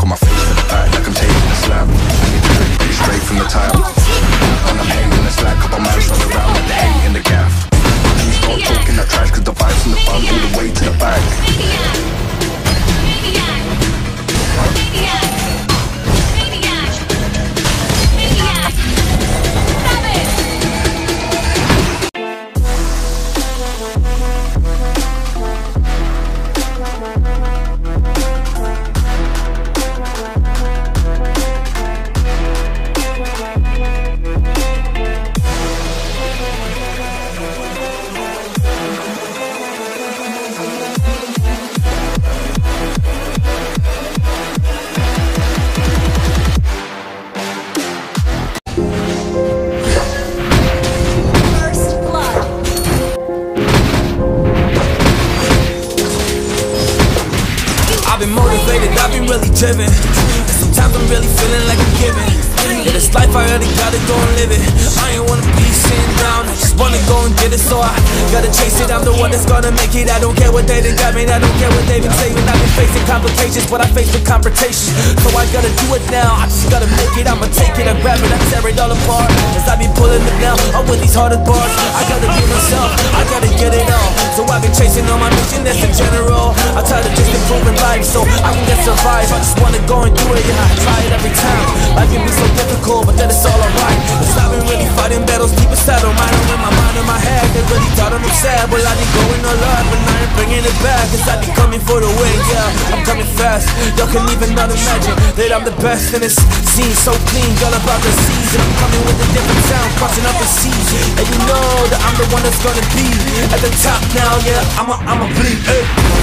Got my face to the back like I'm taking a slap. I need to drink pretty straight from the tap. When I'm hanging the slack, couple miles run around like the hate in the gaff. Please stop talking that trash, cause the vibes from the front all the way to the back. I've been motivated, I've been really driven. Sometimes I'm really feeling like I'm giving. Yeah, this life I already gotta go and live it. I ain't wanna be sitting down, I just wanna go and get it. So I gotta chase it, I'm the one that's gonna make it. I don't care what they done got me, I don't care what they've been saying. I've been facing complications, but I face with confrontations. So I gotta do it now, I just gotta make it. I'ma take it, I grab it, I tear it all apart. As I be pulling it down, I'm with these hardest bars. I gotta be myself, I gotta get it on. So I've been chasing on my mission, that's in general. I try to just improve in life so I can get survive. I just wanna go and do it, yeah, I try it every time. Life can be so difficult, but then it's all alright. Cause I've been really fighting battles deep inside of mine. I'm in my mind and my head, they really thought I'm sad. But I be going all out, but I ain't bringing it back. Cause I be coming for the win, yeah, I'm coming fast. Y'all can even not imagine that I'm the best. And it's seen so clean, all about the season. I'm coming with a different sound, crossing up the seas. And you know that I'm the one that's gonna be at the top now, yeah, I'ma bleed, hey.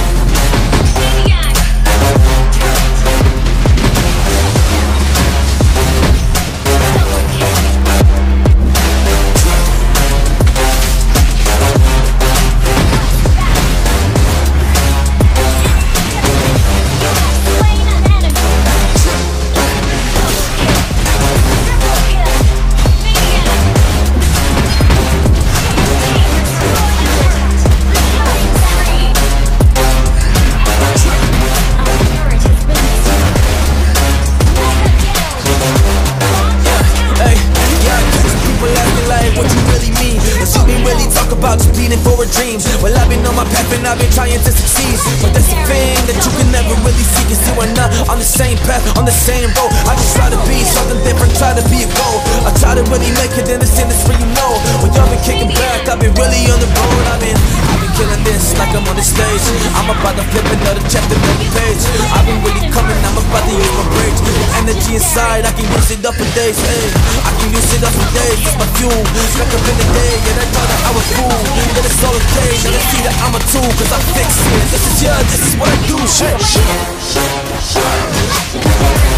Dreams. Well, I've been on my path and I've been trying to succeed. But that's the thing that you can never really see. Cause you are not on the same path, on the same road. I just try to be something different, try to be a goal. I try to really make it in this industry, you know. When y'all been kicking back, I've been really on the road. I've been killing this like I'm on the stage. I'm about to flip another chapter, another page. I've been really coming, I'm about to use my brakes. The energy inside, I can use it up for days, hey. I can use it up for days, it's my fuel. Stuck up in the day, and I thought that I was cool. But it's all okay, now let's see that I'm a tool. Cause I fix it, this is what I do, shit.